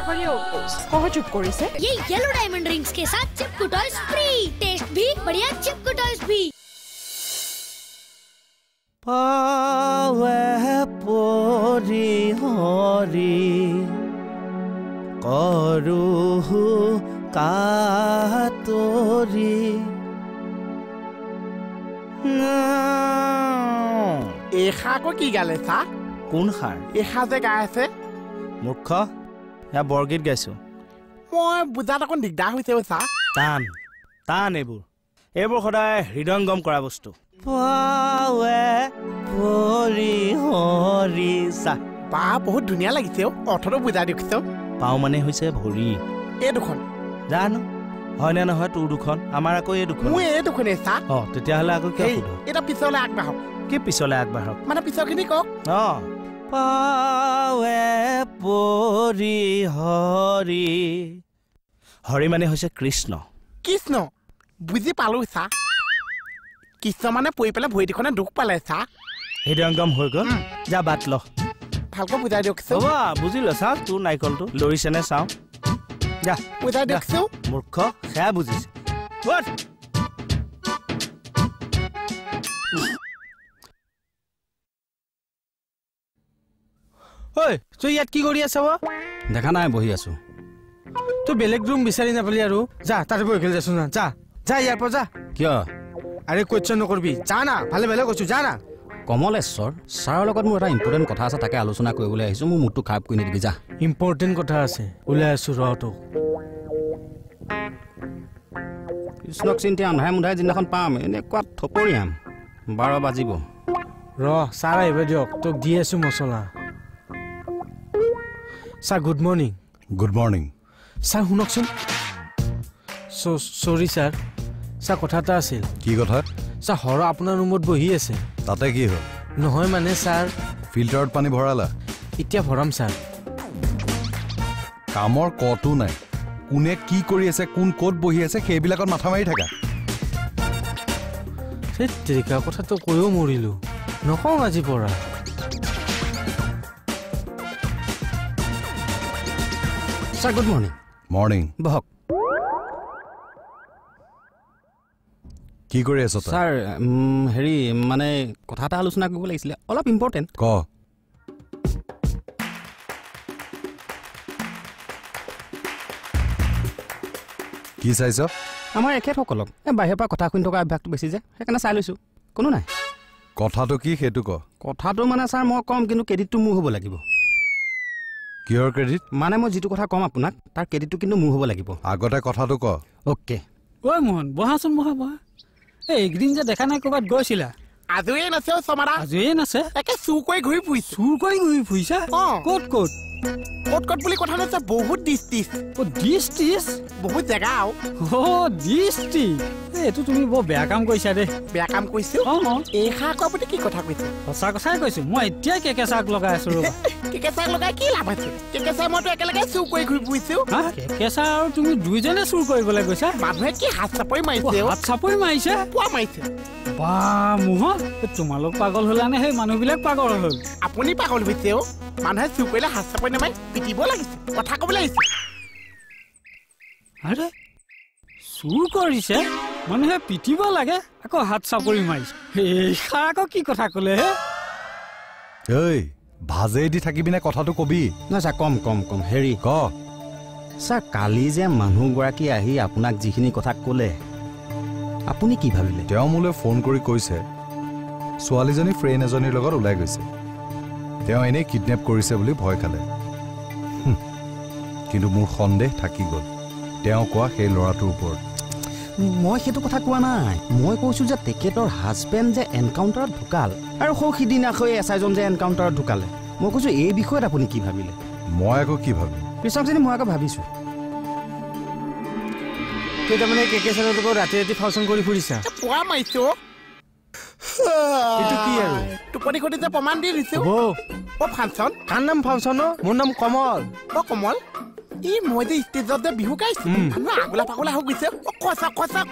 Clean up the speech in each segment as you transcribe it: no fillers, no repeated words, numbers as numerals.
बेहरबारी outpost सहयोग करिছে ये yellow diamond rings के साथ चिपकू टॉयज फ्री, टेस्ट भी बढ़िया चिपकू टॉयज भी। पावे पोरी हरी करूहु कातरी एखा को की गाले सा কোন খাৰ एखा जे गाय আছে মূৰ্খ या বৰগীত গাইছো মই বুজাত অকণ দিগদাৰ হৈছে ছা টান টান এইবোৰ সদায় হৃদয়ংগম কৰা বস্তু পাৱে পৰি হৰি সা বা বহুত ধুনীয়া লাগিছে অৰ্থটো বুজাই দিছ পাও মানে হৈছে ভৰি এই দুখন জানো হয় নে নহয় তোৰ দুখন আমাৰ আকৌ এই দুখন মই এই দুখনে ছা তেতিয়াহ'লে আকৌ কিয় সুধো এটা পিছলে আগবাঢ়ক কি পিছলে আগবাঢ়ক মানে পিছৰখিনি কওক পাৱে পৰি হৰি হৰি মানে হৈছে কৃষ্ণ কৃষ্ণ বুজি পালো ছা কৃষ্ণ মানে পৰি পেলাই ভৰিটিখনে দুখ পালে ছা হৃদয়ংগম হৈ গ'ল যা বাট ল ভালকৈ বুজাই দিয়ক হ'ব বুজিল চাওঁ তোৰ নাৰিকলটো লৰিছেনে চাওঁ যা বুজাই দিয়কচোন মূৰ্খ সেয়া বুজিছে ঐ তুই ইয়াত কি কৰি আছ দেখা নাই বহি আছো তুই বেলেগ ৰুম বিচাৰি নাপালি আৰু যা তাতে বহি খেলি যাচোন না যা যা ইয়াৰ পৰা যা কিয় আৰে কুৱেশ্যন নকৰিবি যা না ভালে ভালে কৈছো যা না কমলেশ্বৰ ছাৰৰ লগত মোৰ এটা ইম্পৰ্টেণ্ট কথা আছে তাকে আলোচনা কৰিবলৈ আহিছো মোৰ মুডটো খাৰাপ কৰি নিদিবি যা ইম্পৰ্টেণ্ট কথা আছে ওলাই আছো ৰ তোক কৃষ্ণক চিন্তি আন্ধাৰে মুন্ধাৰে যিদিনাখন পাম এনেকুৱা থপৰিয়াম 12 বাজিব ৰ ছাৰ আহিব দিয়ক তোক দি আছো মছলা ছাৰ গুড মৰ্ণিং ছাৰ শুনকচোন চৰি ছাৰ ছাৰ কথা এটা আছিল কি কথা ছাৰ হৰ আপোনাৰ ৰুমত বহি আছে তাতে কি হ'ল নহয় মানে ছাৰ ফিল্টাৰত পানী ভৰালা এতিয়া ভৰাম ছাৰ কামৰ কতো নাই কোনে কি কৰি আছে কোন ক'ত বহি আছে সেইবিলাকত মাথা মাৰি থাকা সেই তেৰিকা কথাটো কৈও মৰিলো নকওঁ আজি পৰা ছাৰ গুড মৰ্ণিং বহক কি কৰি আছ ছাৰ হেৰি মানে কথা এটা আলোচনা কৰিব লাগিছিলে অলপ ইম্পৰ্টেণ্ট ক কি চাইছ আমাৰ এখেতসকলক বাহিৰৰ পৰা কথা শুনি থকা অভ্যাসটো বেছি যে সেইকাৰণে চাই লৈছোঁ কোনো নাই কথাটো কি সেইটো ক কথাটো মানে ছাৰ মই ক'ম কিন্তু ক্ৰেডিটটো মোৰ হ'ব লাগিব কিহৰ ক্ৰেডিট মানে মই যিটো কথা ক'ম আপোনাক তাৰ ক্ৰেডিটটো কিন্তু মোৰ হ'ব লাগিব আগতে কথাটো ক অ'কে ঐ মোহন বহাচোন বহা এইকেইদিন যে দেখা নাই ক'ৰবাত গৈছিলা আজুৱে নাছে চমাৰা আজুৱে নাছে একে চুৰ কৰি ঘূৰি ফুৰিছা ক'ত ক'ত বুলি কথা নাছে বহুত ডিছ বহুত জেগা এইটো তুমি বৰ বেয়া কাম কৰিছা দে বেয়া কাম কৰিছো এইষা আকৌ আপুনি কি কথা কৈছে সঁচা কথাই কৈছো মই এতিয়াই কেকেচাক লগাই আছো ৰ'বা কেকেচাক লগাই কি লাভ আছে কেকেচা মইতো একেলগে চুৰ কৰি ঘূৰি ফুৰিছো কেকেচা আৰু তুমি দুইজনে চুৰ কৰিবলৈ গৈছা মানুহে কি হাত চাপৰি মাৰিছে পুৱা মাৰিছে বা মোহন তোমালোক পাগল হলানে সেই মানুহবিলাক পাগল হ'ল আপুনি পাগল হৈছে মানুহে চুৰ কৰিলে হাত চাপৰি নামাৰি পিটিব লাগিছে কথা ক'ব লাগিছে আৰে চুৰ কৰিছে মানুহে পিটিব লাগে আকৌ হাত চাপৰি মাৰিছে এইষা আকৌ কি কথা ক'লে হে ঐ ভাজে দি থাকিবি নে কথাটো কবি নহয় ছাৰ কম হেৰি ক ছাৰ কালি যে মানুহগৰাকী আহি আপোনাক যিখিনি কথা ক'লে আপুনি কি ভাবিলে তেওঁ মোলৈ ফোন কৰি কৈছে ছোৱালীজনী ফ্ৰেণ্ড এজনীৰ লগত ওলাই গৈছে তেওঁ এনেই কিডনেপ কৰিছে বুলি ভয় খালে কিন্তু মোৰ সন্দেহ থাকি গ'ল তেওঁ কোৱা সেই ল'ৰাটোৰ ওপৰত মই সেইটো কথা কোৱা নাই মই কৈছোঁ যে তেখেতৰ হাজবেণ্ড যে এনকাউণ্টাৰত ঢুকাল আৰু সিদিনাখনেই এছআইজন যে এনকাউণ্টাৰত ঢুকালে মই কৈছোঁ এই বিষয়ত আপুনি কি ভাবিলে মই আকৌ কি ভাবিম পিছকজনী মই আকৌ ভাবিছোঁ তাৰমানে কেকেচাৰ লগত ৰাতি ফাংচন কৰি ফুৰিছা পুৱা মাৰিছো এইটো কি আৰু টোপনি খতি যে প্ৰমাণ দি দিছো ফাংচন কাৰ নাম ফাংচন মোৰ নাম কমল কমল ই মই যে ষ্টেজত যে বিহু গাইছো আগলা পাগলা হৈ গৈছে কচা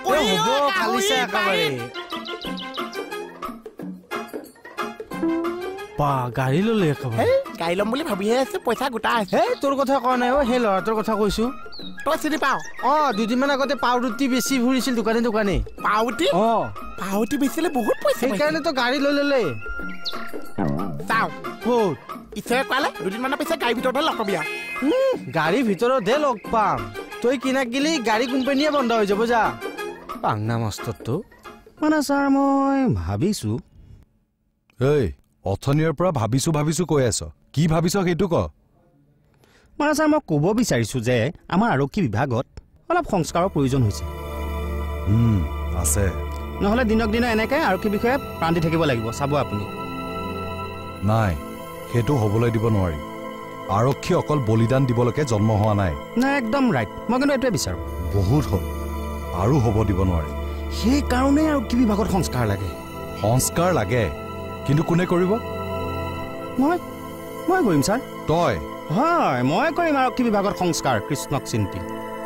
বা গাড়ী ললে একেবাৰে হেই গাড়ী ল'ম বুলি ভাবিহে আছে পইচা গোটা আছে হে তোৰ কথা কোৱা নাই অ সেই ল'ৰাটোৰ কথা কৈছো তই চিনি পাও দুদিনমান আগতে পাউৰুটি বেছি ফুৰিছিল দোকানে পাউটি পাউটি বেচিলে বহুত পইচা সেইকাৰণে তো গাড়ী লৈ ললে চাও ক'ত ইচ্ছাৰে কোৱালে দুদিনমানৰ পিছত গাড়ীৰ ভিতৰতে লগ পাবি গাড়ীৰ ভিতৰতহে লগ পাম তই কিনাক গেলি গাড়ী কোম্পানীয়ে বন্ধ হৈ যাব যা পাংনা মাষ্টৰটো মানে ছাৰ মই ভাবিছোঁ এই অথনিৰ পৰা ভাবিছোঁ কৈ আছ কি ভাবিছ সেইটো ক মানে ছাৰ মই ক'ব বিচাৰিছোঁ যে আমাৰ আৰক্ষী বিভাগত অলপ সংস্কাৰৰ প্ৰয়োজন হৈছে আছে নহ'লে দিনক দিনে এনেকৈ আৰক্ষী বিষয়ে প্ৰাণ দি থাকিব লাগিব চাব আপুনি নাই সেইটো হ'বলৈ দিব নোৱাৰি আৰক্ষী অকল বলিদান দিবলৈকে জন্ম হোৱা নাই নাই একদম ৰাইট মই কিন্তু এইটোৱে বিচাৰোঁ বহুত হ'ল আৰু হ'ব দিব নোৱাৰি সেইকাৰণে আৰক্ষী বিভাগত সংস্কাৰ লাগে সংস্কাৰ লাগে কিন্তু কোনে কৰিব মই কৰিম ছাৰ তই হয় মই কৰিম আৰক্ষী বিভাগৰ সংস্কাৰ কৃষ্ণক চিন্তি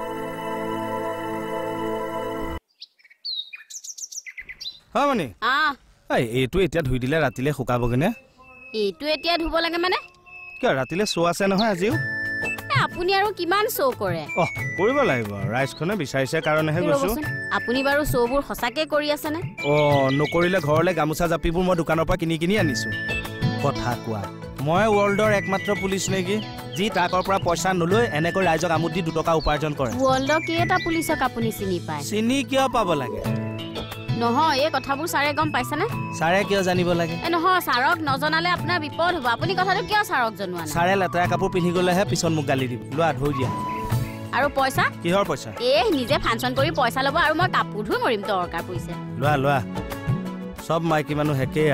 হয় মানে এইটো এতিয়া ধুই দিলে ৰাতিলে শুকাবগে নে এইটো এতিয়া ধুব লাগে মানে কিয় ৰাতিলে শ্ব' আছে নহয় আজিও আপুনি আৰু কিমান শ্ব' কৰে কৰিব লাগিব ৰাইজখনে বিচাৰিছে কাৰণেহে গৈছো আপুনি বাৰু শ্ব'বোৰ সঁচাকে কৰি আছে নে নকৰিলে ঘৰলৈ গামোচা জাপিবোৰ মই দোকানৰ পৰা কিনি আনিছো কথা কোৱা মই ৱৰ্ল্ডৰ একমাত্ৰ পুলিচ নেকি যি ট্ৰাকৰ পৰা পইচা নলৈ এনেকৈ ৰাইজক আমোদ দি 2 টকা উপাৰ্জন কৰে ৱৰ্ল্ডৰ কেইটা পুলিচক আপুনি চিনি পায় চিনি কিয় পাব লাগে নহয় এই কথাবোৰ ছাৰে গম পাইছেনে ছাৰে কিয় জানিব লাগে নহয় ছাৰক নজনালে আপোনাৰ বিপদ হ'ব আপুনি কথাটো কিয় ছাৰক জনোৱা নাই ছাৰে লেতেৰা কাপোৰ পিন্ধি গ'লেহে পিছত মোক গালি দিব লোৱা ধুই দিয়া আৰু পইচা কিহৰ পইচা নিজে ফাংচন কৰি পইচা ল'ব আৰু মই কাপোৰ ধুই মৰিম দৰকাৰ পৰিছে লোৱা চব মাইকী মানুহ একেই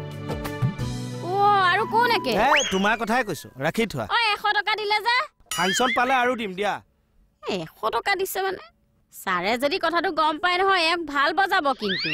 আৰু কোন একে তোমাৰ কথাই কৈছো ৰাখি থোৱা 100 টকা দিলে যে ফাংচন পালে আৰু দিম দিয়া 100 টকা দিছে মানে ছাৰে যদি কথাটো গম পায় নহয় এক ভাল বজাব কিন্তু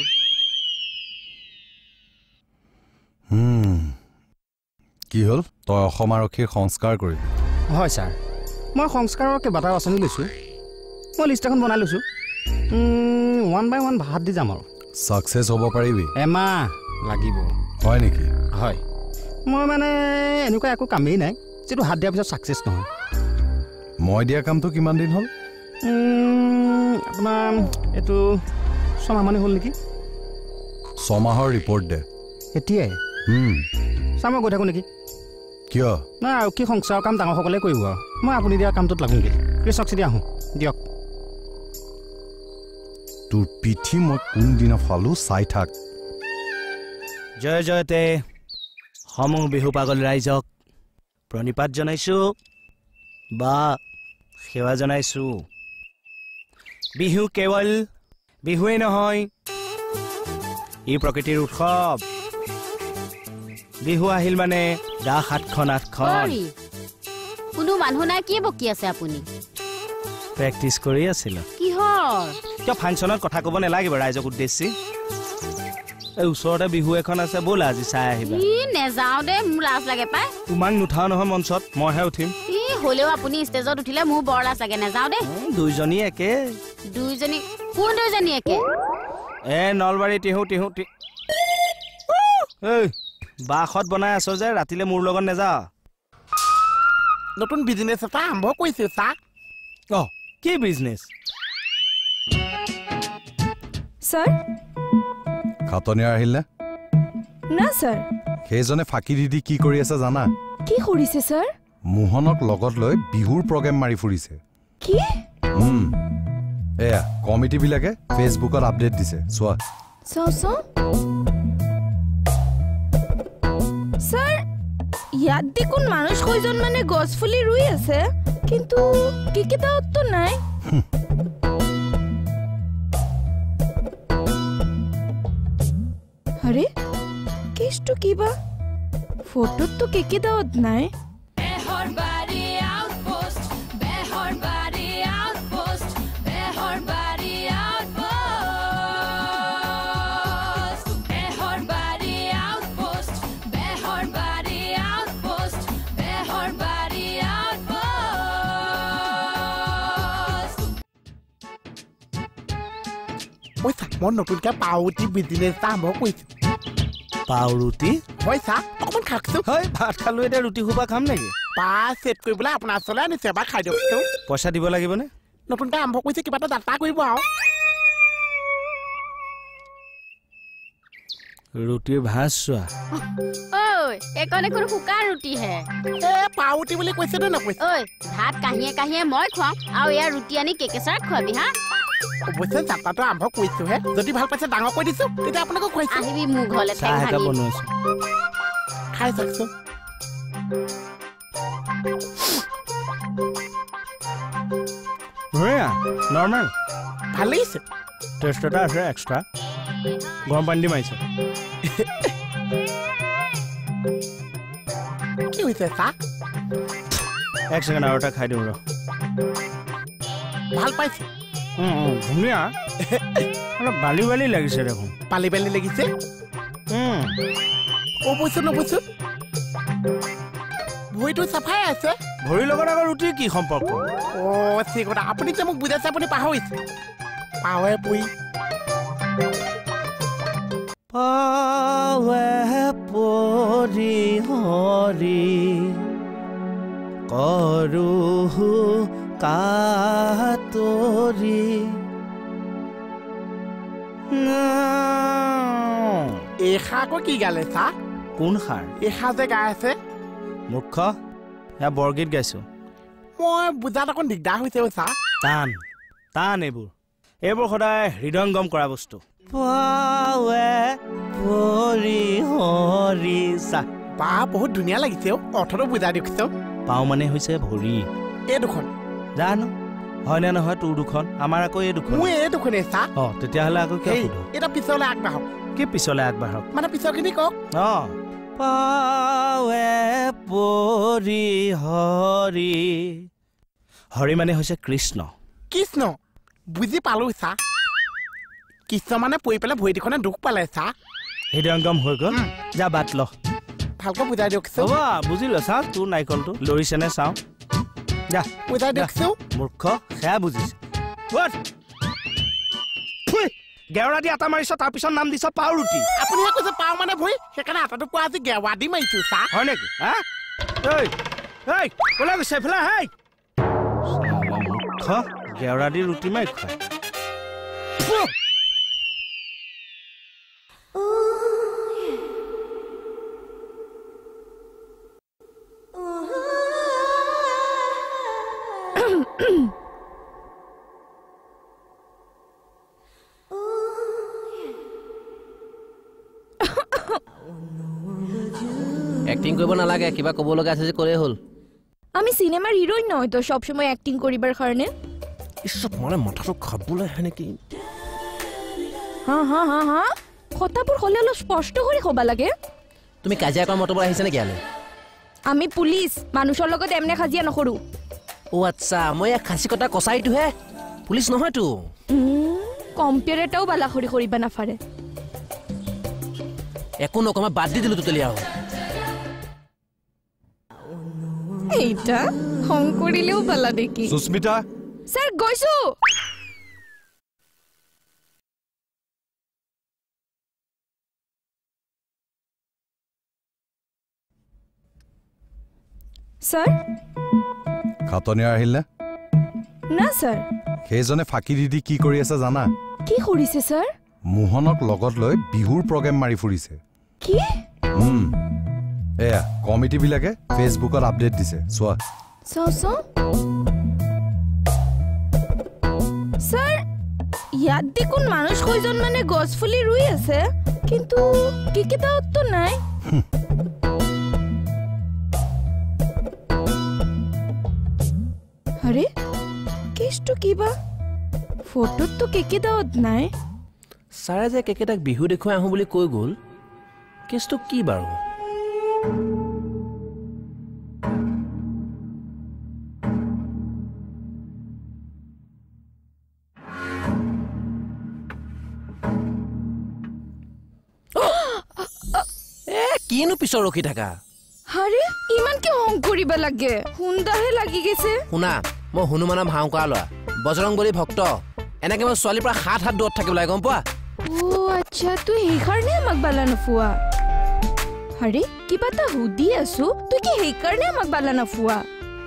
কি হ'ল তই অসম আৰক্ষীৰ সংস্কাৰ কৰিবি হয় ছাৰ মই সংস্কাৰৰ কেইবাটাও আঁচনি লৈছোঁ মই লিষ্ট এখন বনাই লৈছোঁ 1 by 1 ভাত দি যাম আৰু ছাকচেছ হ'ব পাৰিবি এমাহ লাগিব হয় নেকি হয় মই মানে এনেকুৱা একো কামেই নাই যিটো হাত দিয়াৰ পিছত ছাকচেছ নহয় মই দিয়া কামটো কিমান দিন হ'ল আপোনাৰ এইটো 6 মাহমানেই হ'ল নেকি 6 মাহৰ ৰিপৰ্ট দে এতিয়াই ছাৰ মই গৈ থাকোঁ নেকি কিয় নাই আৰক্ষী সংস্কাৰৰ কাম ডাঙৰসকলে কৰিব আৰু মই আপুনি দিয়া কামটোত লাগোঁগৈ কৃষক চিদি আহোঁ দিয়ক তোৰ পিঠি মই কোনদিনা ফালো চাই থাক জয় জয়তে সমূহ বিহু পাগল ৰাইজক প্ৰণিপাত জনাইছোঁ বা সেৱা জনাইছোঁ বিহু কেৱল বিহুৱেই নহয় ই প্ৰকৃতিৰ উৎসৱ বিহু আহিল মানে দা 7খন 8খন কোনো মানুহ নাই কি বকি আছে আপুনি প্ৰেক্টিচ কৰি আছিল কিহৰ কিয় ফাংচনত কথা ক'ব নালাগিব ৰাইজক উদ্দেশ্যি এই ওচৰতে বিহু এখন আছে ব'লা আজি চাই আহিবা নেযাওঁ দে মোৰ লাজ লাগে পাই তোমাক নুঠাও নহয় মঞ্চত মইহে উঠিম হ'লেও আপুনি ষ্টেজত উঠিলে মোৰ বৰ লাজ লাগে নেযাওঁ দে দুইজনী একে দুইজনী কোন দুইজনী একে নলবাৰী টিহু বাসত বনাই আছ যে ৰাতিলে মোৰ লগত নেযা নতুন বিজনেছ এটা আৰম্ভ কৰিছে ছাৰ কি বিজনেছ ছাৰ খাটনিয়াৰ আহিল নে না ছাৰ সেইজনে ফাঁকি দি কি কৰি আছে জানা কি কৰিছে ছাৰ মোহনক লগত লৈ বিহুৰ প্ৰগ্ৰেম মাৰি ফুৰিছে কি এয়া কমিটিবিলাকে ফেচবুকত আপডেট দিছে চোৱা চাওঁ ছাৰ ইয়াত দেখোন মানুষ কয়জন মানে গছ ফুলি ৰুই আছে কিন্তু কেইটাওতো নাই আরে কেছটো কিবা ফটোত তো কেকেদাওত নাই Beharbari Outpost, Beharbari Outpost, Beharbari Outpost, Beharbari Outpost, Beharbari Outpost, Beharbari Outpost. মই নতুনকৈ পাউটি বিজনেছ এটা আৰম্ভ কৰিছোঁ পাও ৰুটি হয় ছাৰ অকণমান খাওকচোন হয় ভাত খালো এতিয়া ৰুটি সোপা খাম নেকি পা ছেট কৰিবলৈ আপোনাৰ ওচৰলৈ আনিছে এবাৰ খাই দিয়কচোন পইচা দিব লাগিবনে নতুনকৈ আৰম্ভ কৰিছে কিবা এটা যাত্ৰা কৰিব আৰু ৰুটিৰ ভাজ চোৱা ঐ এইকণ এখন শুকান ৰুটি হে পাও ৰুটি বুলি কৈছে নে নকৈছে ঐ ভাত কাহিয়ে কাহিয়ে মই খুৱাম আৰু এয়া ৰুটি আনি কেকেচাৰত খুৱাবি হা অৱশ্যে যাত্ৰাটো আৰম্ভ কৰিছোহে যদি ভাল পাইছে ডাঙৰ কৰি দিছো তেতিয়া আপোনাকো খুৱাইছো আহিবি মোৰ ঘৰলৈ ঠেং চাহ একাপ ভাঙি বনাইছো খাই চাওকচোন বঢ়িয়া নৰ্মেল ভাল লাগিছে টেষ্ট এটা আছে এক্সট্ৰা গৰম পানী দি মাৰিছে কি হৈছে ছাৰ এক ছেকেণ্ড আৰু এটা খাই দিওঁ ৰ ভাল পাইছে ধুনীয়া অলপ বালি বালি লাগিছে দেখোন পালি পালি লাগিছে অৱশ্যে নবচোন ভৰিটো চাফাই আছে ভৰিৰ লগত আকৌ ৰুটিৰ কি সম্পৰ্ক ঠিক কথা আপুনি যে মোক বুজাইছে আপুনি পাহৰিছে পাৱে পুৰি পাৱে পৰি হৰি কৰো কাতৰি এইষা আকৌ কি গালে ছাৰ কোন সাৰ এইষা যে গাই আছে মূৰ্খ এয়া বৰগীত গাইছো মই বুজাত অকণ দিগদাৰ হৈছে ছাৰ টান টান এইবোৰ সদায় হৃদয়ংগম কৰা বস্তু পাৱে পৰি হৰি চা বা বহুত ধুনীয়া লাগিছে অৰ্থটো বুজাই দিয়কচোন পাও মানে হৈছে ভৰি এই দুখন জানো হয় নে নহয় তোৰ দুখন আমাৰ আকৌ এই দুখন মোৰ এই দুখনেই ছাৰ তেতিয়াহ'লে আকৌ কিয় সোধো এতিয়া পিছলৈ আগবাঢ়ক কি পিছলৈ আগবাঢ়ক মানে পিছৰখিনি কওক পাৱে পৰি হৰি হৰি মানে হৈছে কৃষ্ণ কৃষ্ণ বুজি পালো ছাৰ কৃষ্ণ মানে পৰি পেলাই ভৰিটিখনে দুখ পালে ছাৰ হৃদয়ংগম হৈ গ'ল যা বাট ল ভালকৈ বুজাই দিয়কচোন হ'ব বুজিল চা তোৰ নাৰিকলটো লৰিছেনে চাওঁ যা বুজাই দিয়কচোন মূৰ্খ সেয়া বুজিছে গেৱৰা দি আটা মাৰিছ তাৰপিছত নাম দিছ পাও ৰুটি আপুনিহে কৈছে পাও মানে ভৰি সেইকাৰণে আটাটো পোৱা আজি গেৱা দি মাৰিছো ছাৰ হয় নেকি ক'লে গৈছে এইফালে হেই মূৰ্খ গেৱৰা দি ৰুটি মাৰি খুৱাই এক্টিং কৰিব নালাগে কিবা ক'ব লগা আছে যে ক'লেই হ'ল আমি সিনেমাৰ হিৰোইন নহয় তো সব সময় এক্টিং কৰিবৰ কাৰণে ইছব মানে মাথাটো খাবলৈ হয় নেকি হা হা হা হা কথাবোৰ হ'লে অলপ স্পষ্ট কৰি ক'ব লাগে তুমি কাজিয়া কৰা মতবোৰ আহিছে নেকি আলে আমি পুলিচ মানুহৰ লগত এমনে কাজিয়া নকৰো ও আচ্ছা মই এক খাচি কটা কচাইটোহে পুলিচ নহয়তো কম্পিউটাৰ এটাও বালাখৰি কৰিবা নাফাৰে একো নকমা বাদ দি দিলো তোতলি আৰু এইটা হং কৰিলেও বালা দেখি সুস্মিতা স্যার গৈছো স্যার খাতনিয়া আহিল না স্যার সেইজনে ফাঁকি দি কি কৰি আছে জানা কি কৰিছে স্যার মোহনক লগত লৈ বিহুৰ প্ৰগ্ৰাম মাৰি ফুৰিছে কি এয়া কমিটি বিলাকে ফেসবুকত আপডেট দিছে চোৱা স্যার ইয়াত দেখুন মানুষ কয়জন মানে গছফুলি ৰুই আছে কিন্তু টিকেটাও তো নাই আরে কেষ্টু কিবা ফটোত তো কেকেটাওত নাই ছাৰে যে কেকেটাক বিহু দেখুৱাই আহোঁ বুলি কৈ গ'ল কেছটো কি বাৰু কিনো পিছৰ ৰখি থাকা আরে ইমান কি হং কৰিব লাগে হুন্দাহে লাগি গেছে শুনা মই হনুমানৰ ভাও কৰা লোৱা বজৰংবলী ভক্ত এনেকে মই ছোৱালীৰ পৰা হাত দূৰত থাকিব লাগে গম পোৱা ও আচ্ছা তুই সেইকাৰণে আমাক বালা নফুৱা আৰে কিবা এটা সুধি আছো তুই কি সেইকাৰণে আমাক বালা নাফুৱা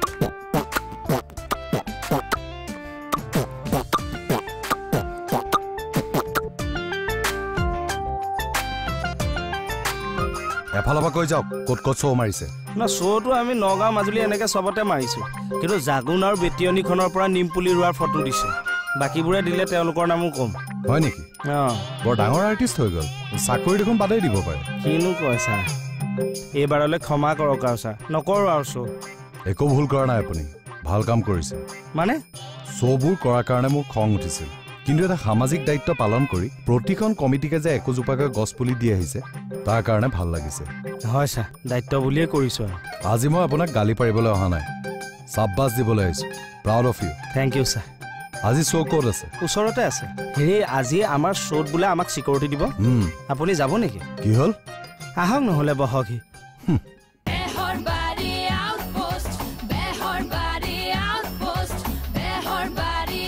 এফালৰ পৰা কৈ যাওক ক'ত ক'ত শ্ব' মাৰিছে না শ্ব'টো আমি নগাঁও মাজুলী এনেকে চবতে মাৰিছো কিন্তু জাগুন আৰু বেটিয়নীখনৰ পৰা নিমপুলি ৰোৱাৰ ফটো দিছে বাকীবোৰে দিলে তেওঁলোকৰ নামো কম হয় নেকি বৰ ডাঙৰ আৰ্টিষ্ট হৈ গ'ল চাকৰি দেখোন বাদেই দিব পাৰে কিনো কয় ছাৰ এইবাৰলৈ ক্ষমা কৰক আৰু ছাৰ নকৰো আৰু শ্ব' একো ভুল কৰা নাই আপুনি ভাল কাম কৰিছে মানে শ্ব'বোৰ কৰাৰ কাৰণে মোৰ খং উঠিছিল কিন্তু এটা সামাজিক দায়িত্ব পালন কৰি প্ৰতিখন কমিটিকে যে একোজোপাকৈ গছ পুলি দি আহিছে তাৰ কাৰণে ভাল লাগিছে হয় ছাৰ দায়িত্ব বুলিয়ে কৰিছো আজি মই আপোনাক গালি পাৰিবলৈ অহা নাই চাব্বাছ দিবলৈ আহিছোঁ proud of U thank U sir আজি শ্ব' ক'ত আছে ওচৰতে আছে হেৰি আজি আমাৰ শ্ব'ত বোলে আমাক চিকিউৰিটি দিব আপুনি যাব নেকি কি হ'ল আহক নহ'লে বহকহি Beharbari Outpost, Beharbari Outpost, Beharbari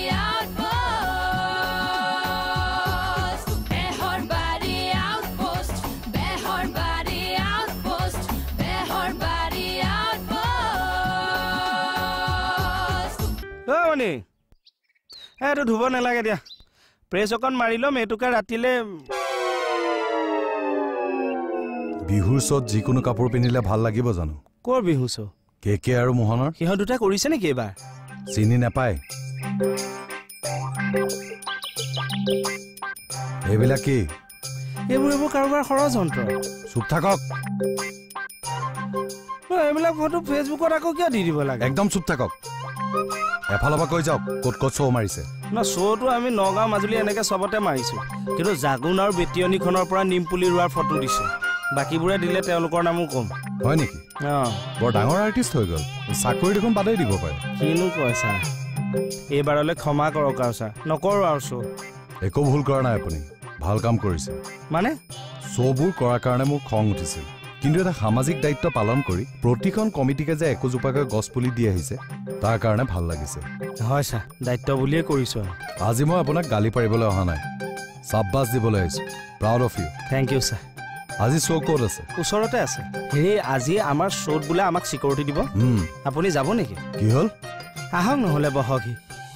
Outpost, Beharbari Outpost, Beharbari Outpost, Beharbari Outpost. মণি এইটো ধুব নালাগে দিয়া প্ৰেছ অকণ মাৰি ল'ম এইটোকে ৰাতিলে বিহুৰ শ্ব'ত যিকোনো কাপোৰ পিন্ধিলে ভাল লাগিব জানো ক'ৰ বিহু শ্ব' কে আৰু মোহনৰ সিহঁত দুটা কৰিছে নেকি এইবাৰ চিনি নাপায় এইবিলাক কি এইবোৰ কাৰোবাৰ ষড়যন্ত্ৰ চুপ থাকক এইবিলাক ফটো ফেচবুকত আকৌ কিয় দি দিব লাগে একদম চুপ থাকক এফালৰ পৰা কৈ যাওক ক'ত ক'ত শ্ব' মাৰিছে না শ্ব'টো আমি নগাঁও মাজুলী এনেকে চবতে মাৰিছো কিন্তু জাগুন আৰু বেটিয়নীখনৰ পৰা নিমপুলি ৰোৱাৰ ফটো দিছে বাকীবোৰে দিলে তেওঁলোকৰ নামো কম হয় নেকি বৰ ডাঙৰ আৰ্টিষ্ট হৈ গ'ল চাকৰি দেখোন বাদেই দিব পাৰে কিনো কয় ছাৰ এইবাৰলৈ ক্ষমা কৰক আৰু ছাৰ নকৰো আৰু শ্ব' একো ভুল কৰা নাই আপুনি ভাল কাম কৰিছে মানে শ্ব'বোৰ কৰাৰ কাৰণে মোৰ খং উঠিছিল কিন্তু এটা সামাজিক দায়িত্ব পালন কৰি প্ৰতিখন কমিটিকে যে একোজোপাকৈ গছ পুলি দি আহিছে তাৰ কাৰণে ভাল লাগিছে হয় ছাৰ দায়িত্ব বুলিয়ে কৰিছো আজি মই আপোনাক গালি পাৰিবলৈ অহা নাই চাব্বাছ দিবলৈ আহিছোঁ proud of U thank U sir আজি শ্ব' ক'ত আছে ওচৰতে আছে হেৰি আজি আমাৰ শ্ব'ত বোলে আমাক চিকিউৰিটি দিব আপুনি যাব নেকি কি হ'ল আহক নহ'লে বহকহি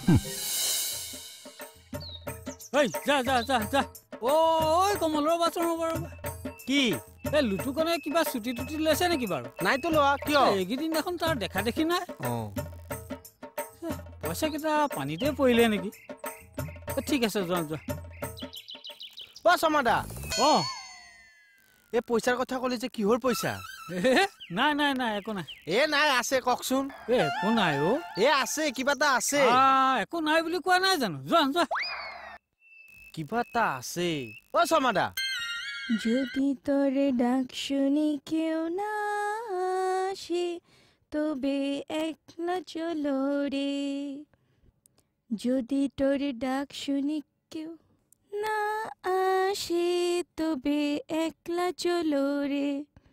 কমল ৰবাচোন কি এই লুটুকনে কিবা চুটি টুটি লৈছে নেকি বাৰু নাইতো লোৱা কিয় এইকেইদিন দেখোন তাৰ দেখা দেখি নাই পইচা কেইটা পানীতে পৰিলে নেকি ঠিক আছে যোৱা যোৱা শৰ্মাদা এই পইচাৰ কথা ক'লে যে কিহৰ পইচা নাই নাই নাই একো নাই নাই আছে কওকচোন একো নাই আছে কিবা এটা আছে একো নাই বুলি কোৱা নাই জানো যোৱা যোৱা কিবা এটা আছে শৰ্মাদা যদি তোরে ডাক শুনি কেউ না আসে তবে একলা চলো রে যদি তোরে ডাক শুনি কেউ না আসে তবে একলা চলো রে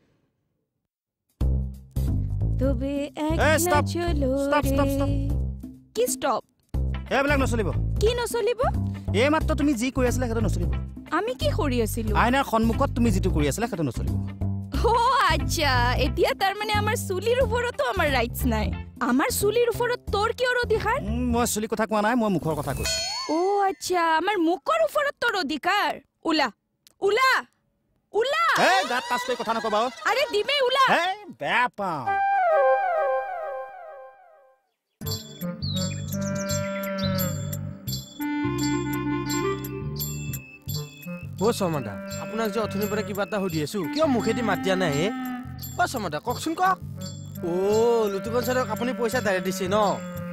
তবে একলা চলো রে কি স্টপ এইবিলাক নচলিব কি নচলিব এই মাত্ৰ তুমি যি কৈ আছিলা সেইটো নচলিব আমি কি কৰি আছিলো আইনাৰ সন্মুখত তুমি যিটো কৰি আছিলা সেইটো নচলিব আচ্ছা এতিয়া তাৰ মানে আমাৰ চুলিৰ ওপৰতো আমাৰ ৰাইটস নাই আমাৰ চুলিৰ ওপৰত তোৰ কিয় অধিকাৰ মই চুলি কথা কোৱা নাই মই মুখৰ কথা কৈছো আচ্ছা আমাৰ মুখৰ ওপৰত তোৰ অধিকাৰ উলা উলা উলা দাঁত পাছ কৰি কথা নকবা আৰে দিমে উলা বেয়া পাওঁ শৰ্মাদা আপোনাক যে অথনিৰ পৰা কিবা এটা সুধি আছো কিয় মুখেদি মাত দিয়া নাই শৰ্মাদা কওকচোন কওক লুটুকন ছাৰক আপুনি পইচা ডাইৰেক্ট দিছে ন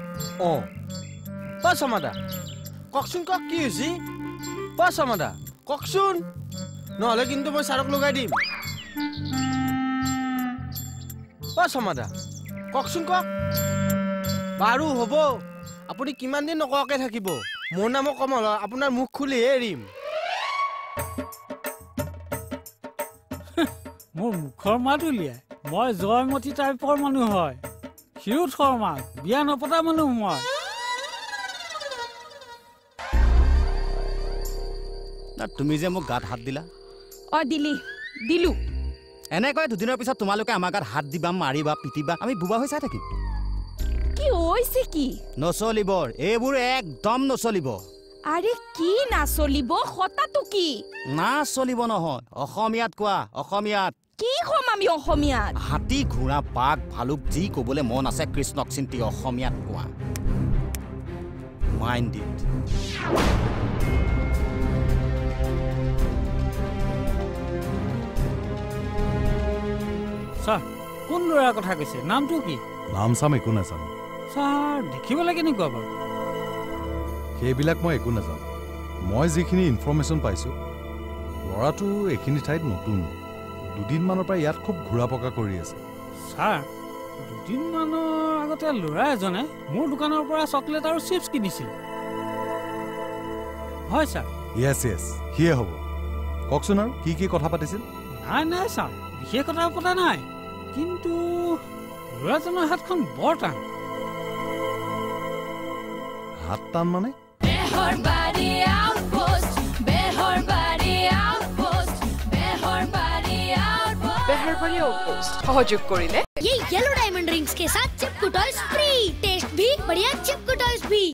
শৰ্মাদা কওকচোন কওক কি হৈছে শৰ্মাদা কওকচোন নহ'লে কিন্তু মই ছাৰক লগাই দিম শৰ্মাদা কওকচোন কওক বাৰু হ'ব আপুনি কিমান দিন নকৱাকে থাকিব মোৰ নামো কমল আপোনাৰ মুখ খুলিহে এৰিম মোৰ মুখৰ মাত উলিয়াই মই জয়মতী টাইপৰ মানুহ হয় ক্ষীৰোদ শৰ্মা বিয়া নপতা মানুহ মই তুমি যে মোক গাত হাত দিলা দিলো এনেকৈ দুদিনৰ পিছত তোমালোকে আমাৰ গাত হাত দিবা মাৰিবা পিটিবা আমি বুবা হৈ চাই থাকিম কি হৈছে কি নচলিব এইবোৰ একদম নচলিব আৰে কি নাচলিব হতাটো কি না চলিব নহয় অসমীয়াত কোৱা অসমীয়াত কি কম আমি অসমীয়াত হাতী ঘোঁৰা বাঘ ভালুক যি ক'বলৈ মন আছে কৃষ্ণক চিন্তি অসমীয়াত কোৱা মাইণ্ড ইট ছাৰ কোন ল'ৰাৰ কথা কৈছে নামটো কি নাম চাম একো নাজানো ছাৰ দেখিবলৈ কেনেকুৱা বাৰু সেইবিলাক মই একো নাজানো মই যিখিনি ইনফৰ্মেশ্যন পাইছোঁ ল'ৰাটো এইখিনি ঠাইত নতুন দুদিনমানৰ পৰা ইয়াত খুব ঘূৰা পকা কৰি আছে ছাৰ দুদিনমানৰ আগতে ল'ৰা এজনে মোৰ দোকানৰ পৰা চকলেট আৰু চিপছ কিনিছিল হয় ছাৰ য়েছ য়েছ সিয়ে হ'ব কওকচোন আৰু কি কি কথা পাতিছিল নাই নাই ছাৰ বিশেষ কথা পতা নাই কিন্তু ল'ৰাজনৰ হাতখন বৰ টান হাত টান মানে Beharbari Outpost Beharbari Outpost Beharbari Outpost Beharbari Outpost सहयोग करिले ये येलो डायमंड रिंग्स के साथ चिपकू टॉयज फ्री टेस्ट भी बढ़िया चिपकू टॉयज भी